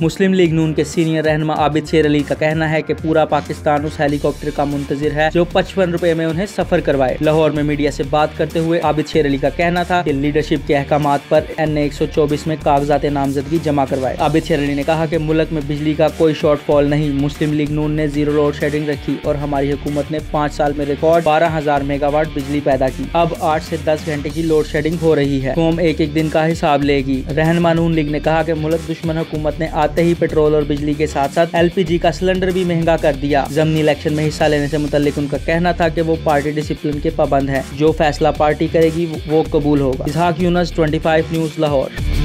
मुस्लिम league नून के senior रहनुमा आबिद शेर अली का कहना है कि पूरा पाकिस्तान उस हेलीकॉप्टर का मुंतजिर है जो 55 रुपए में उन्हें सफर करवाए। लाहौर में मीडिया से बात करते हुए आबिद शेर अली का कहना था कि लीडरशिप के अहकामात पर NA 124 में कागजात नामजदगी जमा करवाए। आबिद शेर अली ने कहा कि मुल्क में बिजली का कोई शॉर्टफॉल नहीं, मुस्लिम लीग नून ने जीरो लोड शेडिंग रखी और हमारी हुकूमत ने 5 साल में रिकॉर्ड 12,000 मेगावाट बिजली पैदा की। अब 8 से 10 घंटे की लोड शेडिंग हो रही है। कौम एक एक दिन का हिसाब लेगी। रहनुमा नून लीग ने कहा कि मुल्क दुश्मन हुकूमत ने आते ही पेट्रोल और बिजली के साथ साथ LPG का सिलेंडर भी महंगा कर दिया। ज़मनी इलेक्शन में हिस्सा लेने से मुतल्लिक उनका कहना था कि वो पार्टी डिसिप्लिन के पाबंद है, जो फैसला पार्टी करेगी वो कबूल होगा। इसहाक यूनुस 25 न्यूज़ लाहौर।